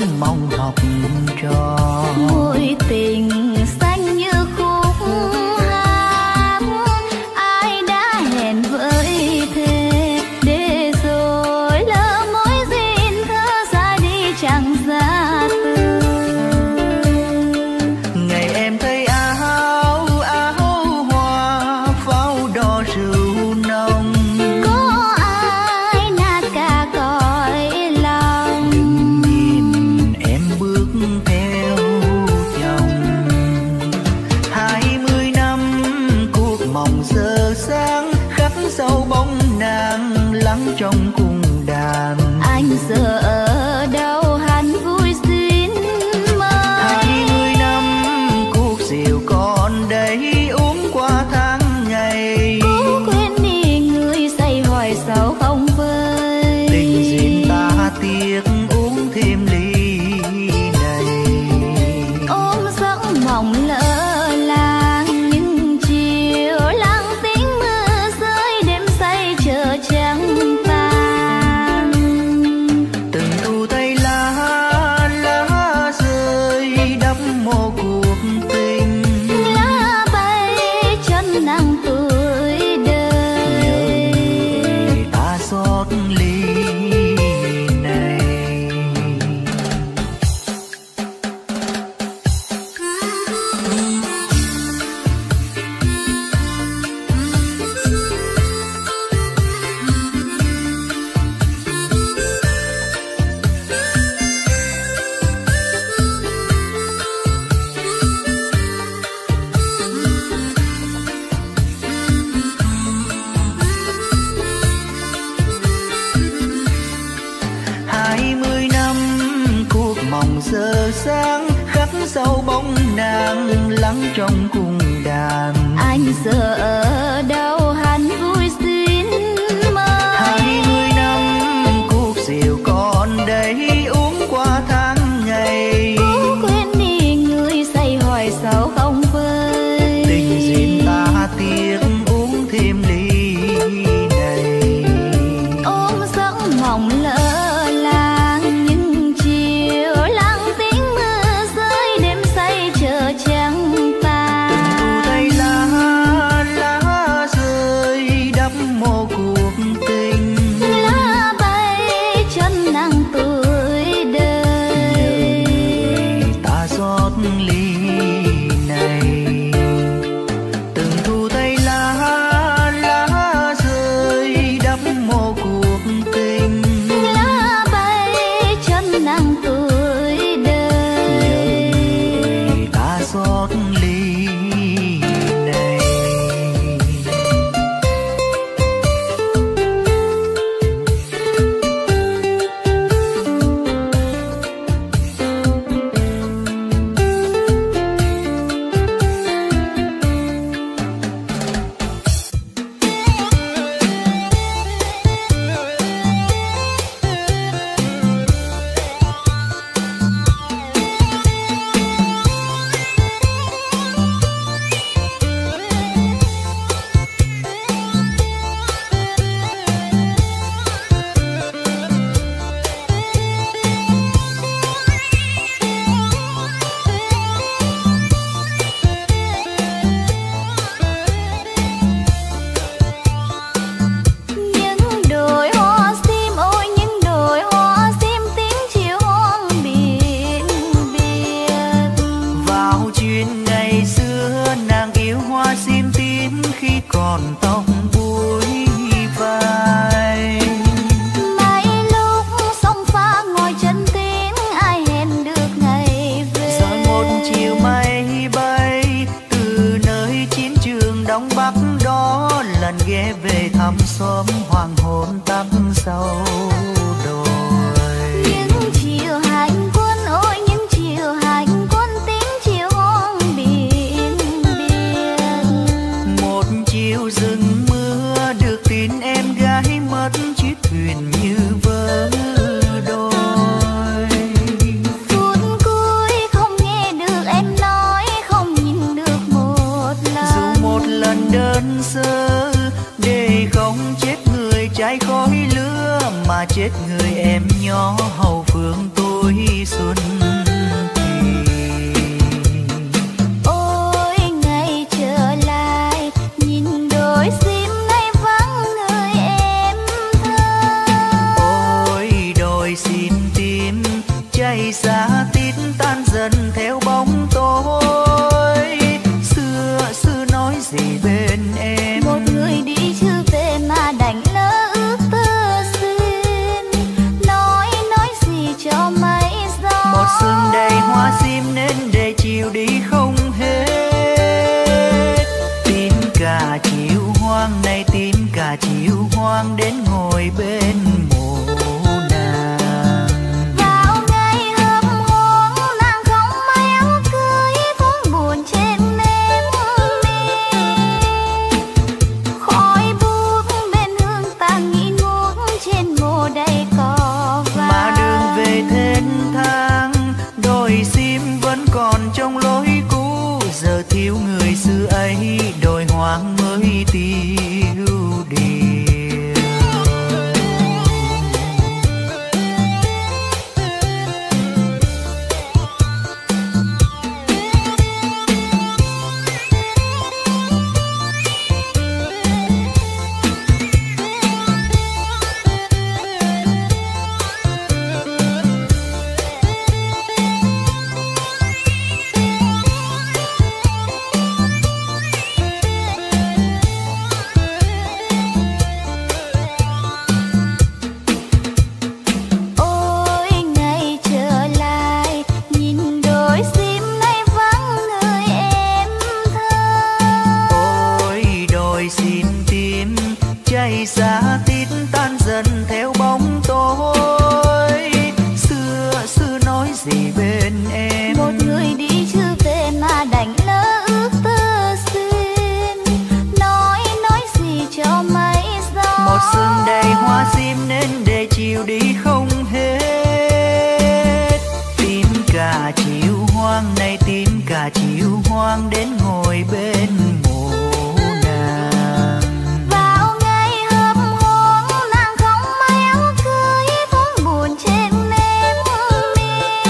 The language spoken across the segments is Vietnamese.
mong học trò. Mối tình xanh như khúc hát, ai đã hẹn với thế để rồi lỡ mối duyên thơ ra đi chẳng ra từ. Ngày em thấy áo hoa pháo đỏ rượu nồng, Có ai nát cả cõi lòng. đừng nhìn em bước theo chồng. 20 năm cuộc mộng giờ sáng, khắc sâu bóng nàng lắng trong cung đàn. Anh giờ ở đâu hắn vui xuyến mơ. 20 năm cuộc rượu còn đây, uống qua tháng ngày. Cố quên đi người say hoài sao không vơi. Tình duyên ta tiếc uống thêm ly này. Ôm giấc mộng lỡ làng những chiều lặng tiếng mưa rơi, đêm say chờ trắng vàng. Từng thu tay lá rơi đắp mô cuộc tình. Lá bay chân nắng tuổi đời. Nhớ ta xót ly này. Giờ sáng khắc sâu bóng nàng lắng trong cung đàn. Anh giờ ở đâu hắn vui xuyến mơ. 20 năm cuộc rượu còn đây, uống qua tháng ngày. Cố quên đi người say hoài sao không vơi. Tình duyên ta tiếc uống thêm ly này. Ôm giấc mộng lỡ làng những chiều lặng tiếng mưa rơi, đêm say chờ trắng vàng. Từng thu tay lá rơi đắp mô cuộc tình. Lá bay chân nắng tuổi đời. Ta rót ly này. Từng thu tay lá rơi đắp mô cuộc tình. Lá bay chân nắng tuổi đời. Ta rót ly này. Những đồi hoa sim ôi những đồi hoa sim, tiếng chiều hoang biển biệt. Vào chuyện ngày xưa nàng yêu hoa sim tím khi còn tóc búi vai. Mấy lúc sông pha ngồi chân tiếng, ai hẹn được ngày về. Rồi một chiều mây bay từ nơi chiến trường Đông Bắc đó, lần ghé về thăm xóm hoàng hôn tắm sâu đồi. Những chiều hành quân ôi những chiều hành quân, tiếng chiều hoang biển biệt. Một chiều rừng mưa được tin em gái mất chiếc thuyền như vỡ đôi. Phút cuối không nghe được em nói, không nhìn được một lần. Dù một lần đơn sơ để không chết người cháy khói lửa, mà chết người em nhỏ hầu phương tôi. vui xuân thì. Ôi ngày trở lại nhìn đôi sim nay vắng người em thơ. Ôi đôi sim tím cháy xa tít tan dần theo bóng tối. Xưa nói gì bên em, Một người đi chưa về mà đành lỡ ước tơ xin. Nói gì cho mấy gió. một sừng đầy hoa sim nên để chiều đi không hết. Tím cả chiều hoang này, tím cả chiều hoang đến ngồi bên mộ nàng. Vào ngày hâm hoang nàng không may áo cưới, cũng buồn trên nếp mi. Khói bút bên hương tàn nghi ngút trên mồ đầy cỏ vàng. Mà đường về thênh thang đôi sim vẫn còn trong lối cũ. Giờ thiếu người xưa ấy đồi hoang mới tiêu điều. Ôi ngày trở lại nhìn đôi sim nay vắng người em thơ. Ôi đôi sim tím cháy xa tít tan dần theo bóng tối. Xưa nói gì bên em, Một người đi chưa về mà đành lỡ ước tơ xin. Nói gì cho mấy gió. một sừng đầy hoa sim nên để chiều đi không hết. Tím cả chiều hoang này, tím cả chiều hoang đến ngồi bên mộ nàng. Vào ngày hâm hoang nàng không may áo cưới, cũng buồn trên nếp mi.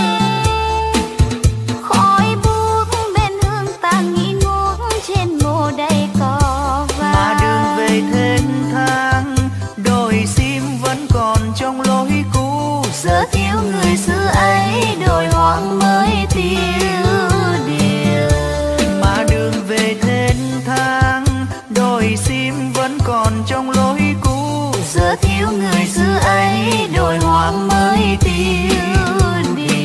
Khói bút bên hương tàn nghi ngút trên mồ đầy cỏ vàng. Mà đường về thênh thang đôi sim vẫn còn trong lối cũ. Giờ thiếu người xưa ấy đồi hoang mới tiêu điều. Mà đường về thênh thang đôi sim vẫn còn trong lối cũ. Giờ thiếu người xưa ấy đồi hoang mới tiêu điều.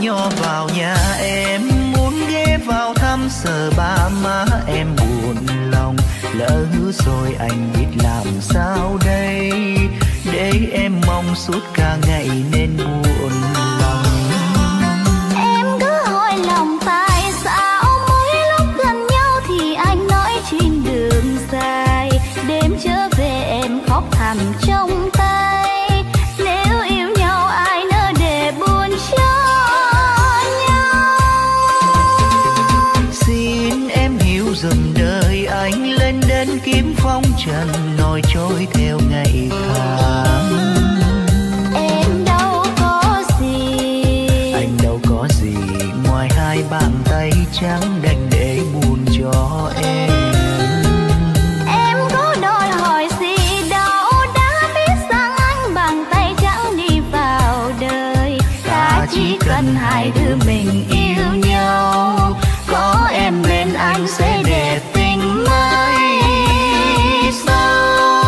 nhỏ vào nhà em, muốn ghé vào thăm sờ ba má em buồn lòng. Lỡ hứa rồi anh biết làm sao đây, để em mong suốt cả ngày nên buồn lòng. Em cứ hỏi lòng tại sao mỗi lúc gần nhau thì anh nói trên đường dài, đêm trở về em khóc thầm trong tay. Nếu yêu nhau ai nỡ để buồn cho nhau. Xin em hiểu dùm đời anh, lên đến kiếm phong trần nổi trôi theo ngày tháng. Em đâu có gì, anh đâu có gì ngoài hai bàn tay trắng đành để buồn cho em. Em có đòi hỏi gì đâu, đã biết rằng anh bàn tay trắng đi vào đời. Ta chỉ cần hai đứa mình yêu nhau, có em bên anh sẽ đẹp tình mãi sau.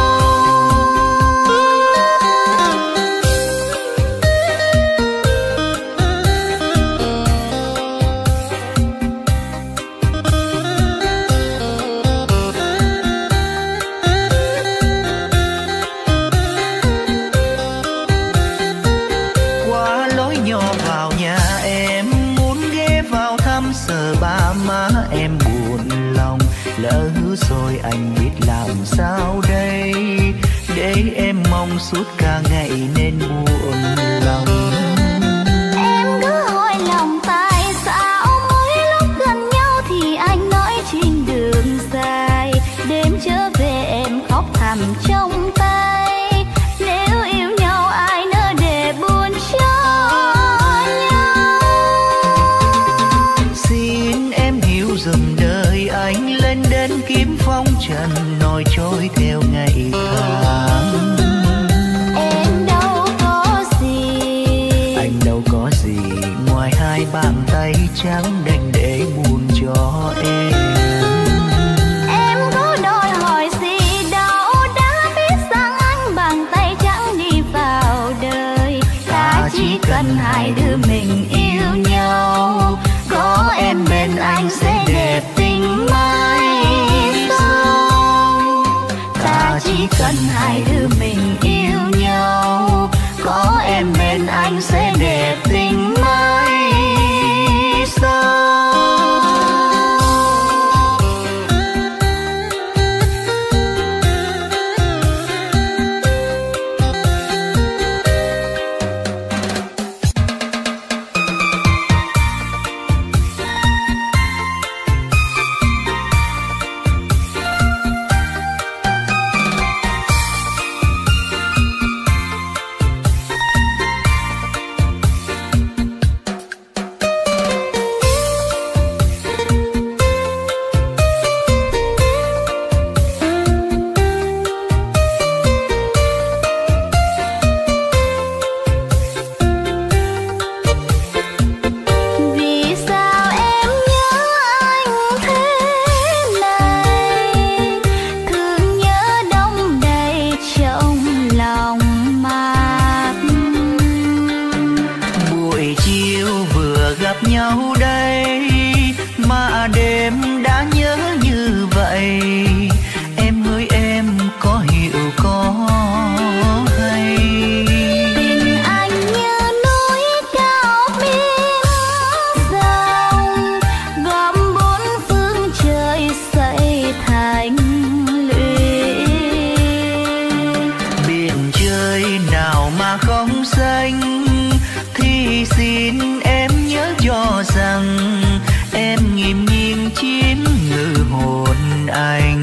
Qua lối nhỏ vào nhà em, muốn ghé vào thăm sờ ba má em buồn lòng. Lỡ hứa rồi anh biết làm sao đây, để em mong suốt cả ngày nên buồn lòng. Em cứ hỏi lòng tại sao mỗi lúc gần nhau thì anh nói trên đường dài, đêm trở về em khóc thầm trong tay. Nếu yêu nhau ai nỡ để buồn cho nhau. Xin em hiểu dùm đời anh, lên đến kiếm phong trần nổi trôi theo ngày tháng. Em đâu có gì, anh đâu có gì ngoài hai bàn tay trắng đành để buồn cho em. em có đòi hỏi gì đâu, đã biết rằng anh bàn tay trắng đi vào đời. Ta chỉ cần hai đứa mình yêu nhau, có em bên anh sẽ đẹp tình mãi sau. Ta chỉ cần hai đứa mình yêu nhau, có em bên anh sẽ đẹp tình mãi sau. Vì sao em nhớ anh thế này, thương nhớ đông đầy trong lòng mạc. Buổi chiều vừa gặp nhau đây mà đêm đã nhớ như vậy. Em ơi em có hiểu có hay, Tình anh như núi cao biển rộng, gom bốn phương trời xây thành lũy. biển trời nào mà không xanh, thì xin em nhớ cho rằng em nghiêm nhiên chiếm ngự hồn anh.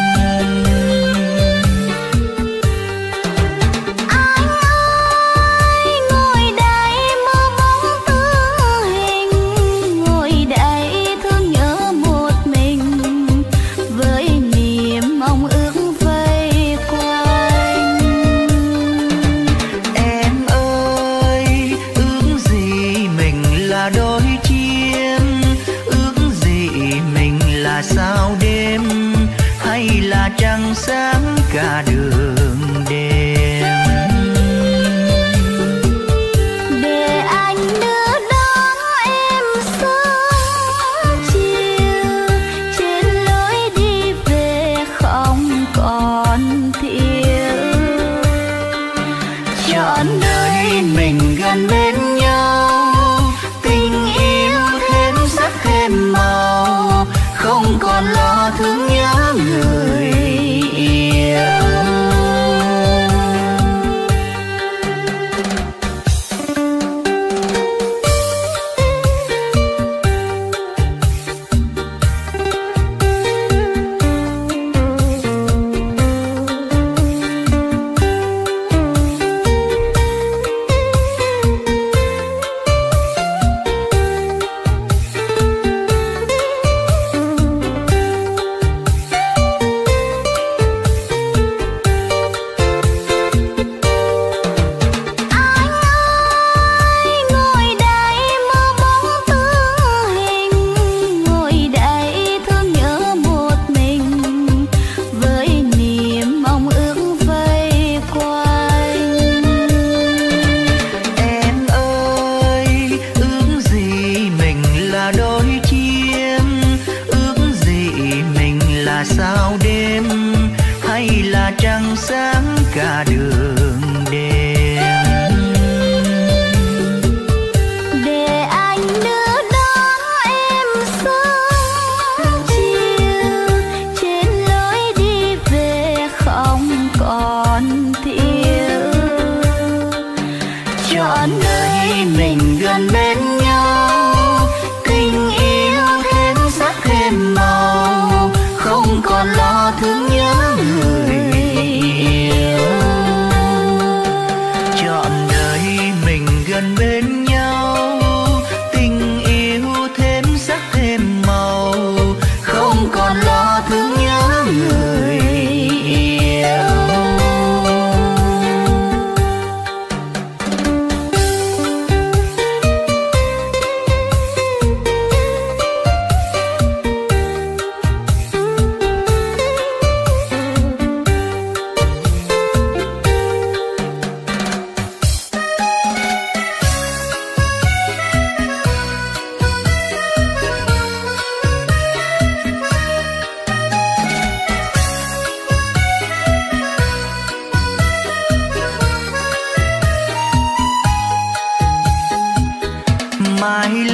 Anh ơi ngồi đây mơ bóng tư hình, ngồi đây thương nhớ một mình, với niềm mong ước vây quanh. Em ơi ước gì mình là đôi chim, ước gì mình là sao đêm, hay là trăng sáng cả đường đêm. Để anh đưa đón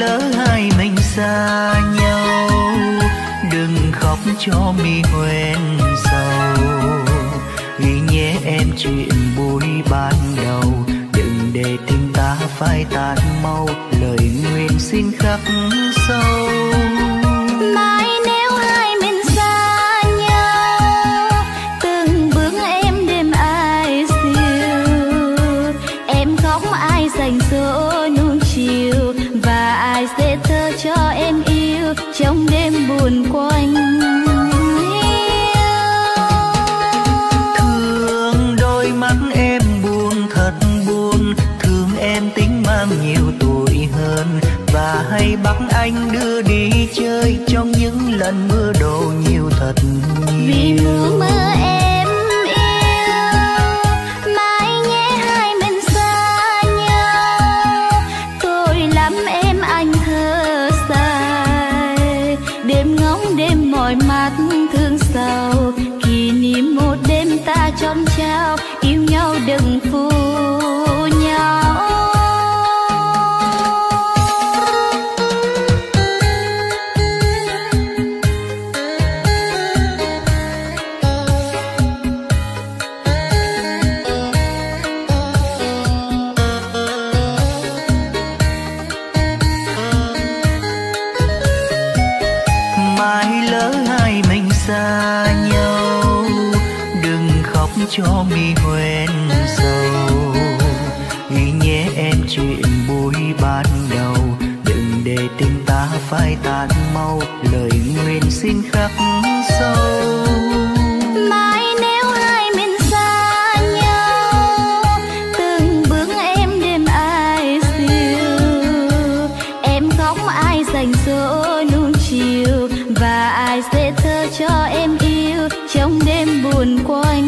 lỡ hai mình xa nhau, đừng khóc cho mi hoen sầu. Ghi nhé em chuyện buổi ban đầu, đừng để tình ta phai tàn mau, lời nguyện xin khắc sâu. Mãi nếu hai mình xa nhau, từng bước em đêm ai siêu, em khóc ai dành dỗ nuông chiều, và ai sẽ thơ cho em yêu trong đêm buồn quanh. Thương đôi mắt em buồn thật buồn, thương em tính mang nhiều tuổi hơn, và hay bắt anh đưa đi chơi trong những lần mưa đổ nhiều thật nhiều. Vì mưa em yêu, mãi nhé hai mình xa nhau, tôi lắm em anh thơ dài, đêm ngóng đêm mỏi mắt thương sầu, kỷ niệm một đêm ta chọn trao, yêu nhau đừng phụ nhau. Xa nhau, đừng khóc cho mi hoen sầu. Ghi nhé em chuyện buổi ban đầu, đừng để tình ta phai tàn mau, lời nguyện xin khắc sâu. Mãi nếu hai mình xa nhau, từng bước em đêm ai siêu, em khóc ai dành dỗ nuông chiều, và ai sẽ thơ cho em yêu trong đêm buồn quanh.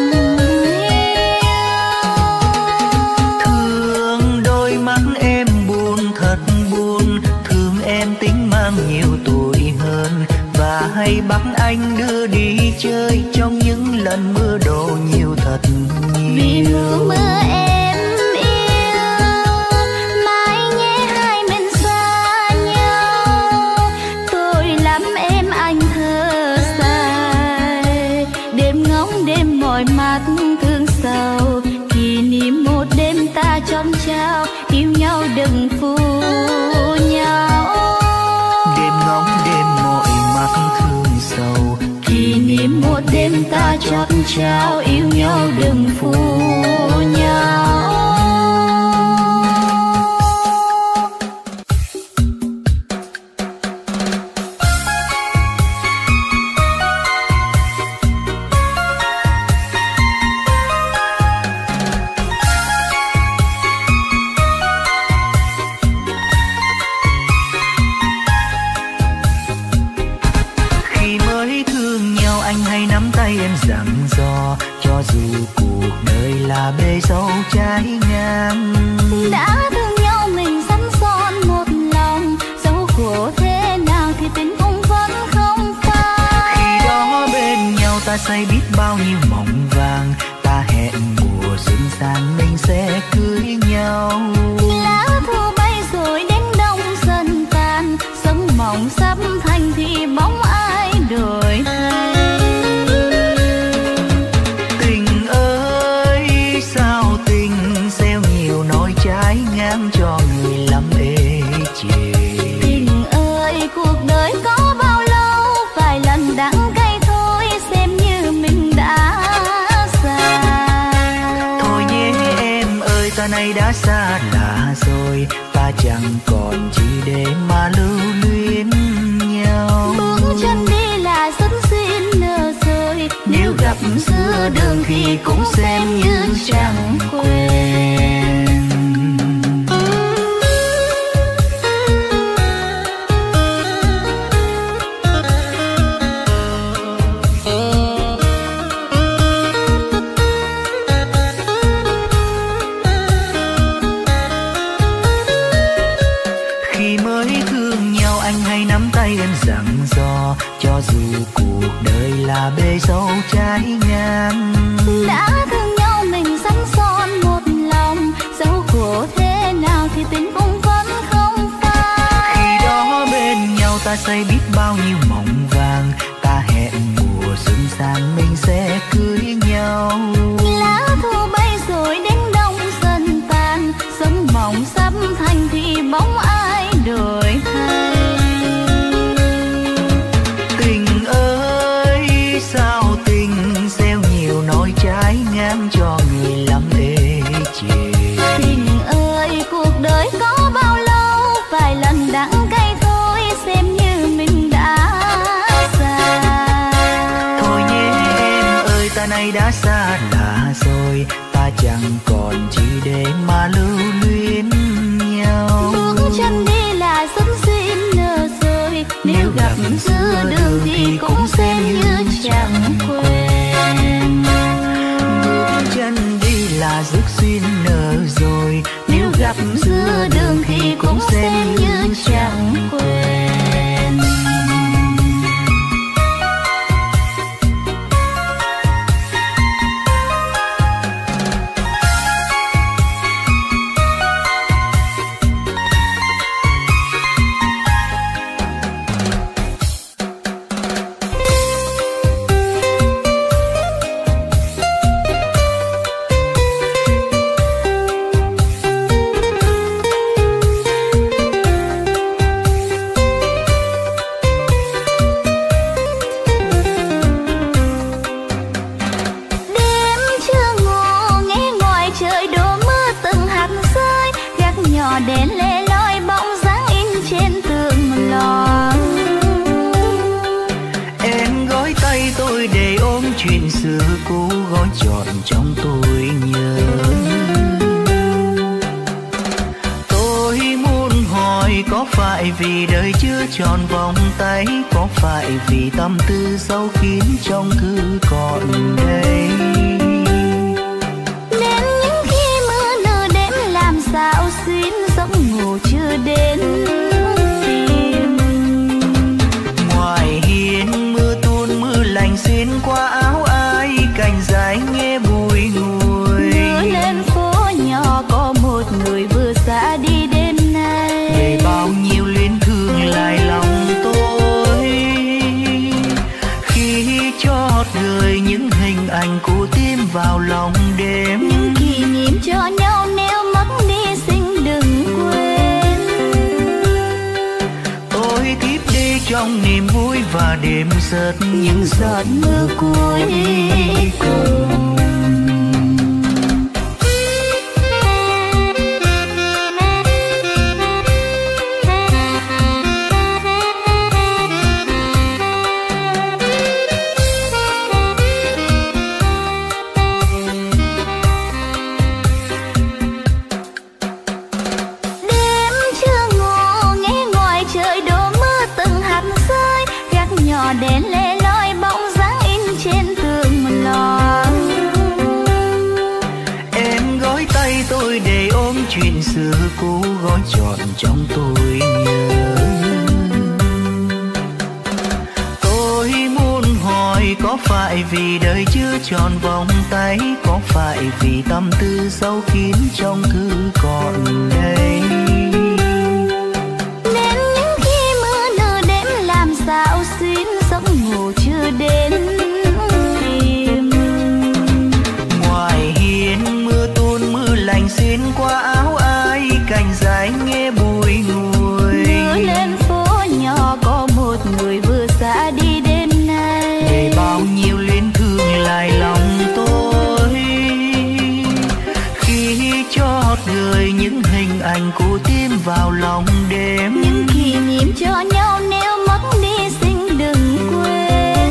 Thương đôi mắt em buồn thật buồn, thương em tính mang nhiều tuổi hơn, và hay bắt anh đưa đi chơi trong những lần mưa đổ nhiều thật nhiều. Vì mưa em yêu, mãi nhé hai mình xa nhau, tôi lắm em anh thơ dài, đêm ngóng đêm mỏi mắt thương sầu, kỷ niệm một đêm ta chọn trao, yêu nhau đừng phụ nhau. Đêm ngóng đêm mỏi mắt thương sầu, kỷ niệm một đêm ta chọn trao, yêu nhau đừng phụ nhau. dặn dò, cho dù cuộc đời là bể dâu trái ngang. Đã thương nhau mình sẵn son một lòng, dẫu khổ thế nào thì tình cũng vẫn không phai. Khi đó bên nhau ta say biết bao nhiêu mộng vàng, ta hẹn mùa xuân sang mình sẽ cưới nhau. Lá thu bay rồi đến đông dần tàn, giấc mộng sắp thành thì bóng ai đổi thay. Tình ơi sao tình gieo nhiều nỗi trái ngang cho người lắm ê chề. Tình ơi cuộc đời có bao lâu, vài lần đắng cay thôi xem như mình đã già. Thôi nhé em ơi, ta nay đã xa lạ rồi, ta chẳng còn chi để mà lưu luyến nhau. Bước chân đi là rất xin nở rồi, Nếu gặp giữa đường thì cũng xem như chẳng quen. Khi mới thương nhau anh hay nắm tay em dặn dò, cho dù cuộc đời là bể dâu trái ngang. đã thương nhau mình sẵn son một lòng, dẫu khổ thế nào thì tình cũng vẫn không phai. ta xây biết bao nhiêu mộng vàng, ta hẹn mùa xuân sang mình sẽ cưới nhau. Lá thu bay rồi đến đông dần tàn, giấc mộng sắp thành thì bóng ai đổi thay. Tình ơi sao tình gieo nhiều nỗi trái ngang cho người lắm ê chề. Tình ơi cuộc đời có bao lâu, vài lần đắng cay thôi xem như mình đã xa. Thôi nhé em ơi ta nay đã xa lạ rồi, ta chẳng còn chi để mà lưu luyến nhau. Bước chân đi là sớm xin nở rồi, nếu gặp giữa đường thì cũng xem như chẳng quen. Bước chân đi là giấc duyên nở rồi, Nếu gặp giữa đường thì cũng xem như chẳng quen. Đêm chưa ngủ nghe ngoài trời đổ mưa từng hạt rơi, gác nhỏ đèn lẻ loi bóng dáng in trên tường lò. em gói tay tôi để ôm chuyện xưa cũ, gói trọn trong tôi nhớ. Tôi muốn hỏi có phải vì đời chưa tròn vòng tay, có phải vì tâm tư sâu kín trong thư còn đây. Đến những khi mưa nửa đêm làm sao xuyên giấc ngủ chưa đến tìm. Ngoài hiên mưa tuôn mưa lạnh xuyên qua áo ai, cành dài nghe bùi ngùi. Đưa lên phố nhỏ có một người vừa xa đi đêm nay. Để bao nhiêu luyến thương lại lòng tôi, khi chót gửi những hình ảnh cũ tim vào lòng đêm. Những kỷ niệm cho nhau nếu mất đi xin đừng quên. Tôi tiếp đi trong niềm vui và đêm rớt những giọt mưa cuối cùng. Đêm chưa ngủ nghe ngoài trời đổ mưa từng hạt rơi, gác nhỏ đèn lẻ loi bóng dáng in trên tường lò. Em gói tay tôi để ôm chuyện xưa cũ, gói trọn trong tôi nhớ. Tôi muốn hỏi có phải vì đời chưa tròn vòng tay, có phải vì tâm tư sâu kín trong thư còn đây. Đến những khi mưa nửa đêm làm sao xuyên giấc ngủ chưa đến tìm. Ngoài hiên mưa tuôn mưa lạnh xuyên qua áo ai, cành dài nghe bùi ngùi. Đưa lên phố nhỏ có một người vừa xa đi đêm nay. Để bao nhiêu luyến thương lại lòng tôi, khi chót gửi những hình ảnh cũ tim vào lòng đêm. Những kỷ niệm cho nhau nếu mất đi xin đừng quên.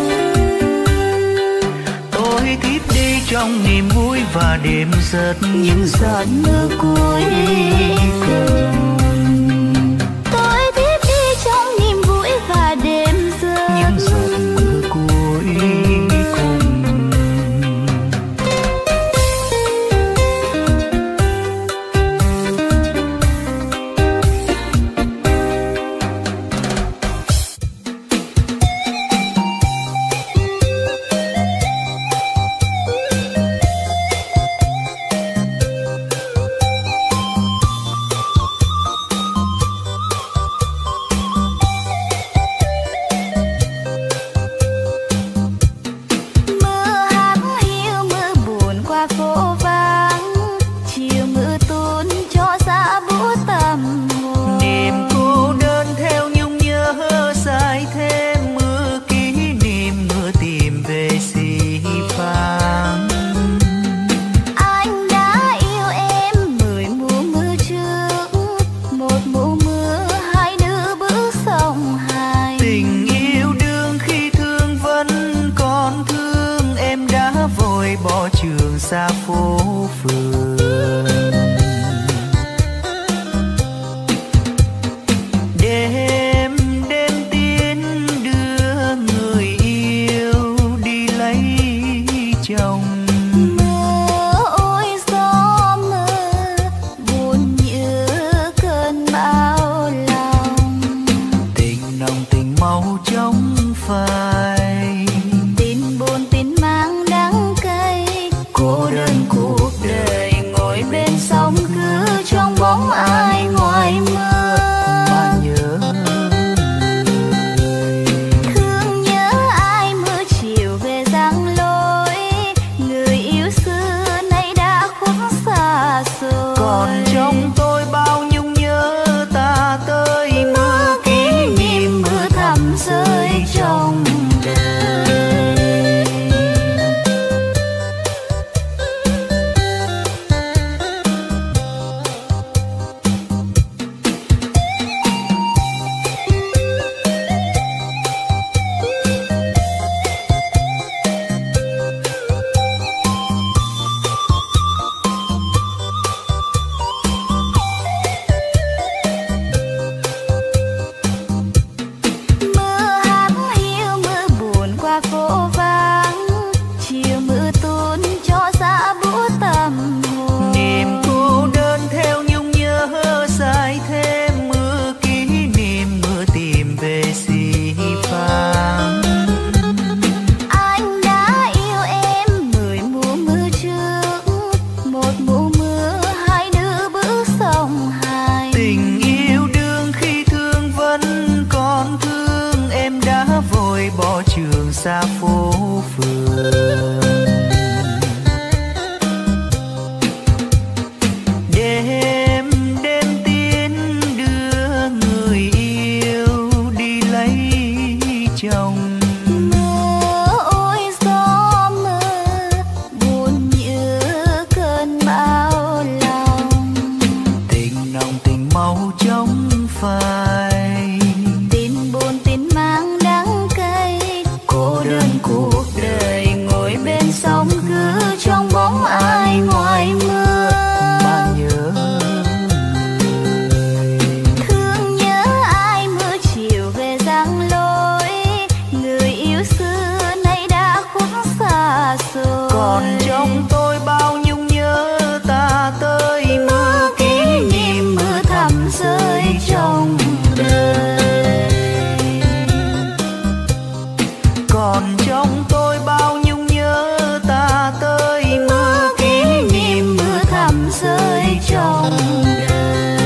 Tôi tiếp đi trong niềm vui và đêm rớt những giọt mưa cuối cùng. Tôi tiếp đi trong niềm vui và đêm rơi Những giọt mưa cuối cùng. xa phố phường. Đêm đêm tiến đưa người yêu đi lấy chồng. Mưa ôi gió mưa buồn như cơn bão lòng. Tình nồng tình máu trong phai, Tin buồn tin mang đắng cay. cô đơn cuộc đời ngồi bên sông cứ trong bóng ai ngoài mưa mà nhớ người. Thương nhớ ai mưa chiều về giăng lối. Người yêu xưa nay đã khuất xa rồi. Còn trong tôi bao nhung nhớ ta tới mưa kỷ niệm mưa thầm rơi trong đời. Mưa hát hiu mưa buồn qua phố vắng. Chiều mưa tuôn cho xa bút tâm hồn. Niềm cô đơn theo nhung nhớ dài thêm mưa kỷ niệm mưa tìm về xì phang. Anh đã yêu em 10 mùa mưa trước. Một mùa mưa hai đứa bước sông Hài. Tình yêu đương khi thương vẫn còn thương, em đã vội bỏ trường xa phố phường. Đêm đêm tiến đưa người yêu đi lấy chồng. Mưa ôi gió mưa buồn như cơn bão lòng. Tình nồng tình máu trong phai, Tin buồn tin mang đắng cay. cô đơn cuộc đời ngồi bên sông cứ trong bóng ai ngoài mưa mà nhớ người. Thương nhớ ai mưa chiều về giăng lối. Người yêu xưa nay đã khuất xa rồi. Còn trong tôi bao nhung nhớ ta tới mưa kỷ niệm mưa thầm rơi trong đời. Còn trong tôi bao nhung nhớ ta tới mưa kỷ niệm mưa thầm rơi trong đời.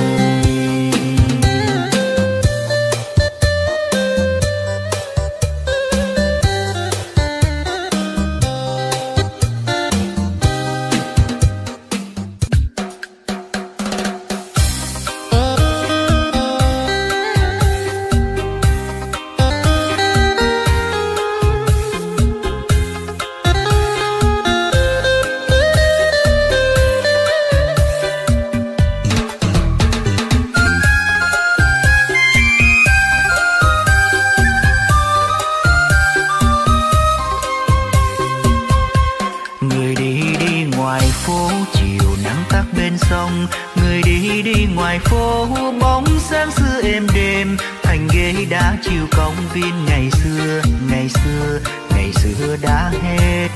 Người đi đi ngoài phố chiều nắng tắt bên sông. Người đi đi ngoài phố bóng sáng xưa êm đêm. Thành ghế đá chiều công viên ngày xưa, ngày xưa, ngày xưa đã hết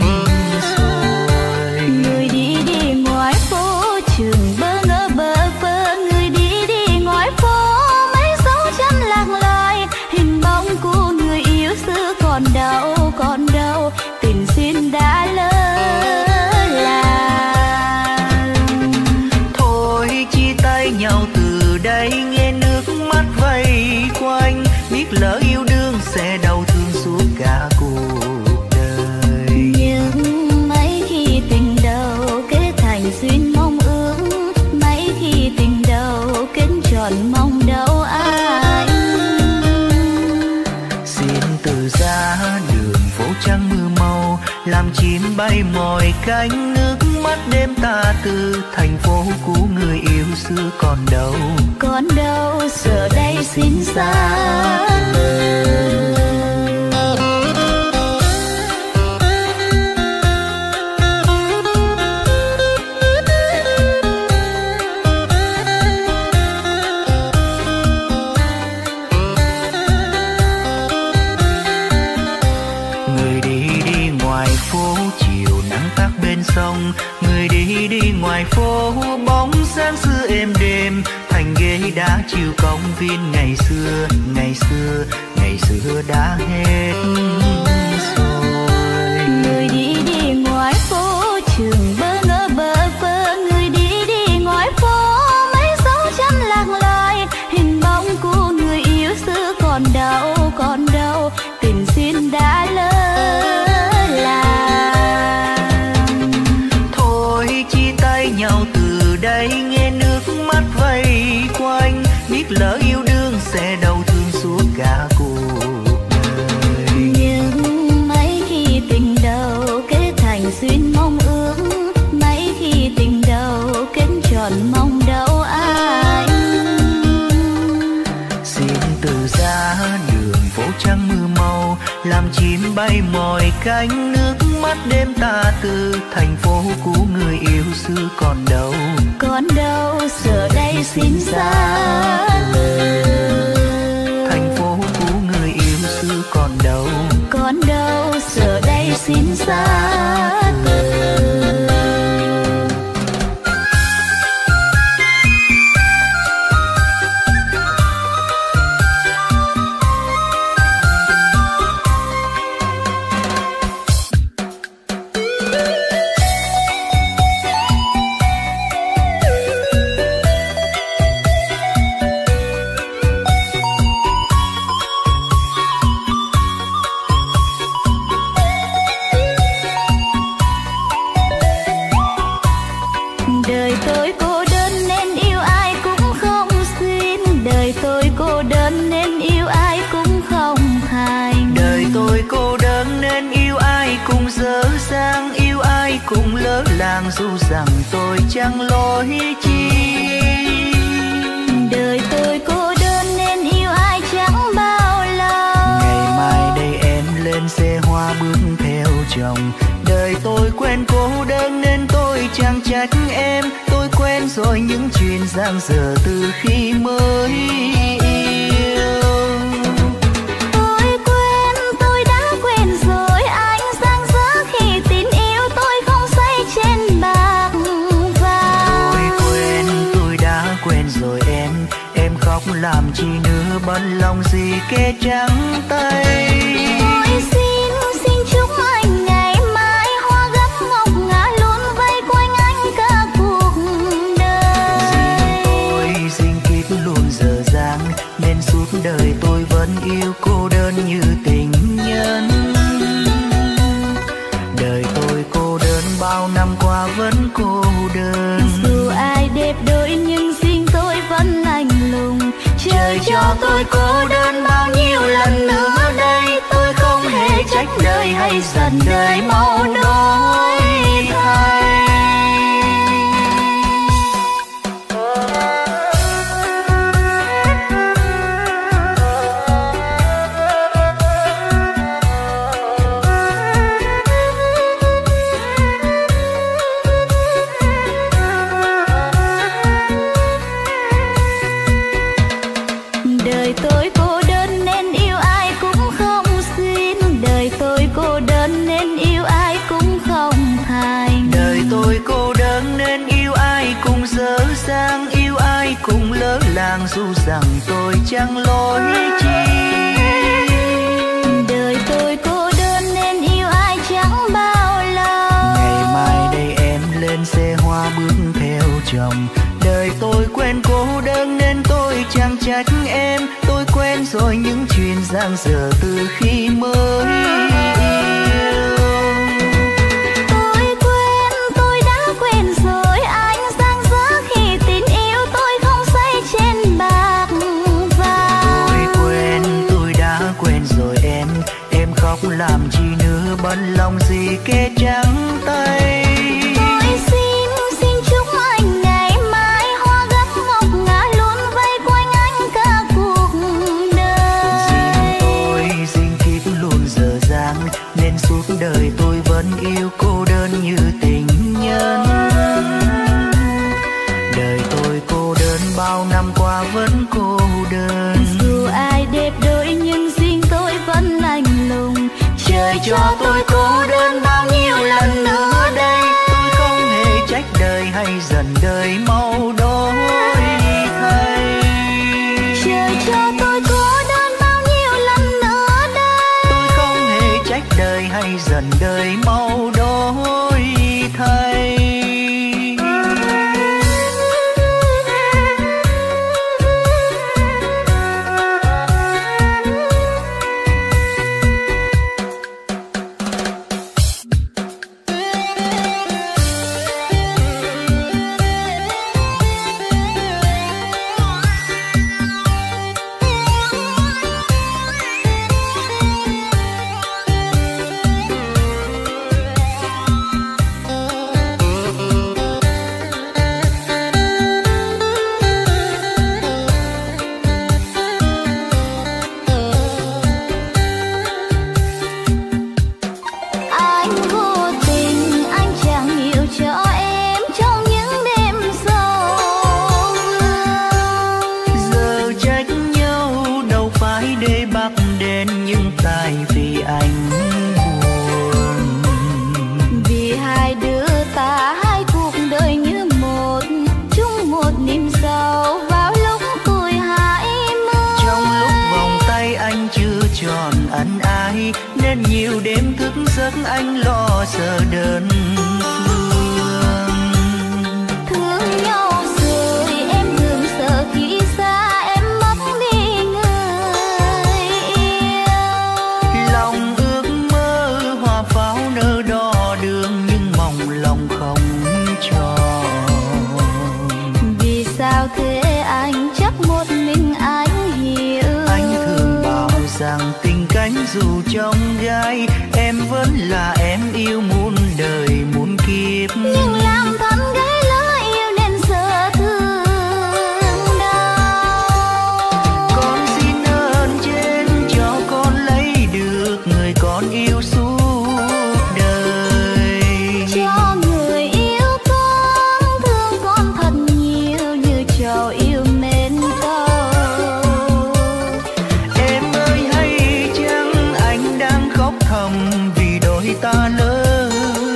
rồi. Người đi đi ngoài phố trường bơ ngỡ bơ vơ. Người đi đi ngoài phố mấy dấu chân lạc loài. Hình bóng của người yêu xưa còn đâu còn đâu. Tình duyên đã lỡ làng. Thôi chia tay nhau từ đây nghe nước mắt vây quanh. Biết lỡ yêu đương sẽ đau thương suốt cả cuộc đời. Nhưng mấy khi tình đầu kết thành duyên mong ước. Mấy khi tình đầu kết tròn mong đâu ai. Xin từ ra đường phố trắng mưa màu, làm chim bay mỏi cánh. Nước mắt đêm ta từ thành phố cũ người yêu xưa còn đâu. Còn đâu giờ đây xin xa. sông. Người đi đi ngoài phố bóng sáng xưa êm đêm, thành ghế đá chiều công viên ngày xưa, ngày xưa, ngày xưa đã hết rồi. Người đi đi ngoài phố trường bơ ngỡ bơ vơ, người đi đi ngoài phố mấy dấu chân lạc loài, hình bóng của người yêu xưa còn đâu, còn đâu, tình duyên đã lỡ làng. Thôi chia tay nhau từ đây, nghe nước mắt vây quanh, biết lỡ yêu đương sẽ đau thương suốt cả cuộc đời. Nhưng mấy khi tình đầu kết thành duyên mong ước, mấy khi tình đầu kết tròn mong đâu anh. Xin từ ra đường phố trắng mưa màu, làm chim bay mỏi cánh, nước mắt đêm ta từ thành phố của người yêu xưa còn đâu, Còn đâu giờ đây xin xa từ. Thành phố của người yêu xưa còn đâu, Còn đâu giờ đây xin xa từ. Đời tôi cô đơn nên yêu ai cũng không xuyên, đời tôi cô đơn nên yêu ai cũng không thành. đời tôi cô đơn nên yêu ai cũng dở dang, yêu ai cũng lỡ làng, dù rằng tôi chẳng lỗi chi. Đời tôi cô đơn nên yêu ai chẳng bao lâu, Ngày mai đây em lên xe hoa bước theo chồng, đời tôi quen cô đơn nên tôi chẳng trách em, tôi quen rồi những chuyện giang dở từ khi mới yêu. tôi quen, tôi đã quen rồi anh, giang dở khi tình yêu tôi không say trên bạc vàng. Tôi quen, tôi đã quen rồi em khóc làm chi nữa, bận lòng gì kê trắng tay. Tôi xin chúc anh ngày mai hoa gấm ngọc ngà luôn vây quanh anh cả cuộc đời. Tôi xin kiếp luôn dở dang, nên suốt đời tôi vẫn yêu cô đơn như tình nhân. Đời tôi cô đơn bao năm qua vẫn cô đơn, Dù ai đẹp đôi nhưng riêng tôi vẫn lạnh lùng. trời cho tôi cô đơn bao nhiêu lần nữa đây, tôi không hề trách đời hay giận đời mau đổi thay. Đời tôi cô đơn nên yêu ai cũng không xuyên, đời tôi cô đơn nên yêu ai cũng không thành. Đời tôi cô đơn nên yêu ai cũng dở dang, yêu ai cũng lỡ làng, dù rằng tôi chẳng lỗi chi. Đời tôi cô đơn nên yêu ai chẳng bao lâu, Ngày mai đây em lên xe hoa bước theo chồng, đời tôi quen cô đơn nên tôi chẳng trách em, tôi quen rồi những chuyện giang dở từ khi mới yêu. tôi quen, tôi đã quen rồi anh, giang dở khi tình yêu tôi không say trên bạc vàng. Tôi quen, tôi đã quen rồi em khóc làm chi nữa, bận lòng gì kê trắng tay. Tôi xin chúc anh ngày mai hoa gấm ngọc ngà luôn vây quanh anh cả cuộc đời. Tôi xin kiếp luôn dở dang, nên suốt đời tôi vẫn yêu cô đơn như tình nhân. Đời tôi cô đơn bao năm qua vẫn cô đơn, Dù ai đẹp đôi nhưng riêng tôi vẫn lạnh lùng. trời cho tôi cô đơn bao nhiêu lần nữa đây, dần đời mau đổi thay. Nên nhiều đêm thức giấc anh lo sợ đơn phương. Thương nhau rồi em thường sợ khi xa em mất đi người yêu. Lòng ước mơ hoa pháo nở đỏ đường nhưng mong lòng không tròn. Vì sao thế anh, chắc một mình anh hiểu. Anh thường bảo rằng tình cánh dù trong gai em vẫn là em yêu muôn đời muôn kiếp. Nhưng làm thân gái lỡ yêu nên sợ thương đau. Con xin ơn trên cho con lấy được người con yêu suốt đời. Cho người yêu con thương con thật nhiều như trò yêu mến câu. Em ơi hay chăng anh đang khóc thầm vì đôi ta lỡ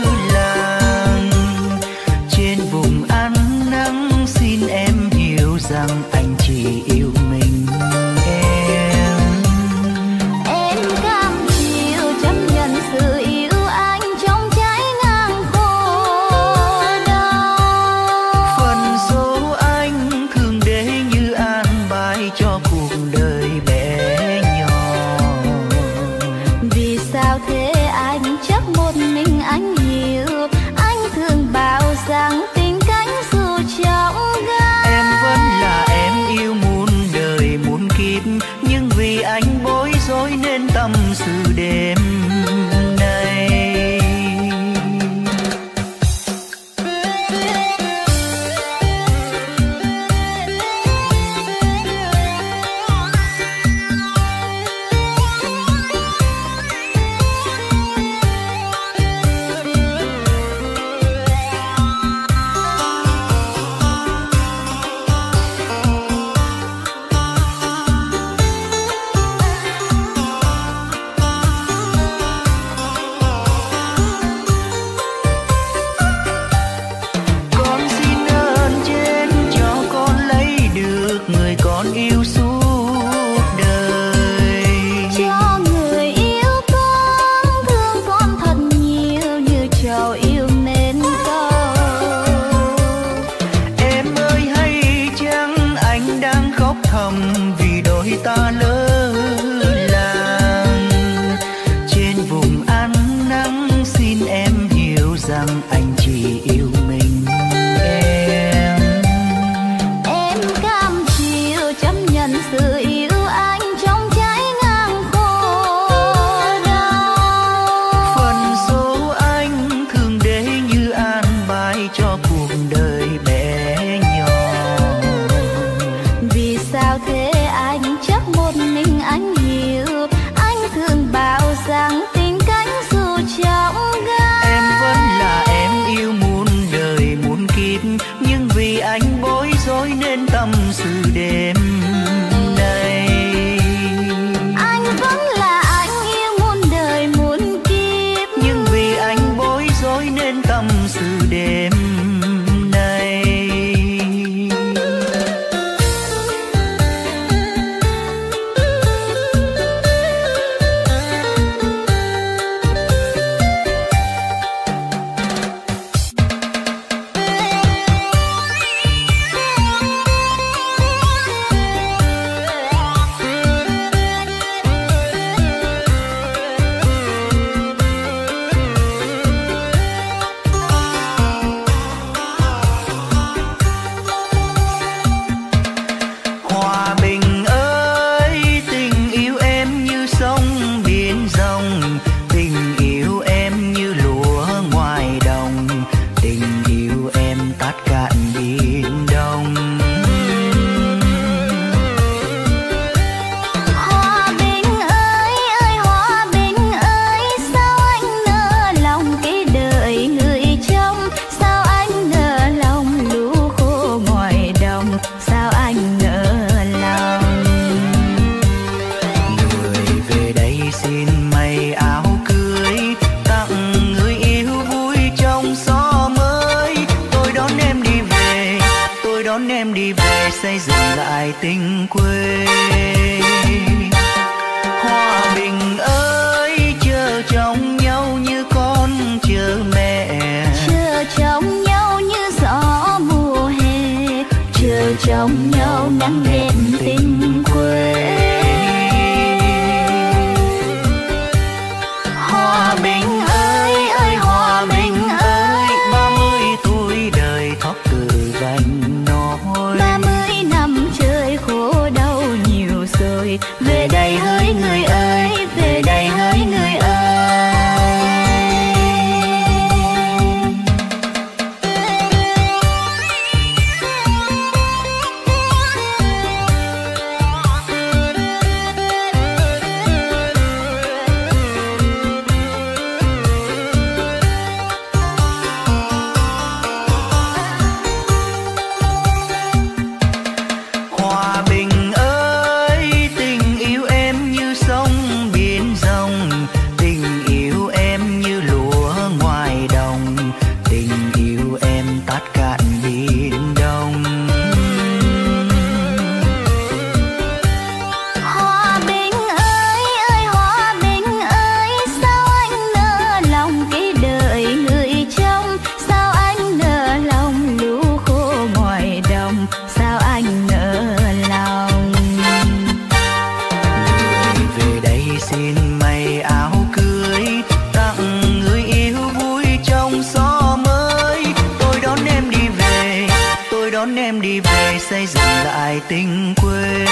làng. Trên vùng ăn nắng xin em hiểu rằng anh chỉ yêu mình em. Em cam chịu chấp nhận sự yêu anh trong trái ngang khổ đau. Phần số anh thường để như an bài cho cuộc đời bé nhỏ. Vì sao thế anh, chắc một mình anh hiểu. Anh thường bảo rằng tình cánh dù trong gai. Em vẫn là em yêu muôn đời muôn kiếp, nhưng vì anh bối rối nên tâm sự đêm nay. lại tình quê. Hòa bình ơi, chờ trong nhau như con chờ mẹ, chờ trong nhau như gió mùa hè, chờ trong nhau nắng đêm tình quê. Hòa bình ơi ơi hòa bình ơi, 30 tuổi đời thoát từ gánh nỗi. 30 năm trời khổ đau nhiều rồi, về đây hỡi người ơi, về đây hỡi người ơi. Hòa bình ơi, tình yêu em như sông biển rộng, tình yêu em như lúa ngoài đồng, tình yêu em tát cạn biển đông. Hòa bình ơi ơi hòa bình ơi, sao anh nỡ lòng cái đời người trong, sao anh nỡ lòng lũ khô ngoài đồng, sao anh nỡ lòng. Người về đây xin mây áo cưới, tặng người yêu vui trong gió mới. Tôi đón em đi về, tôi đón em đi về, xây dựng lại tình quê.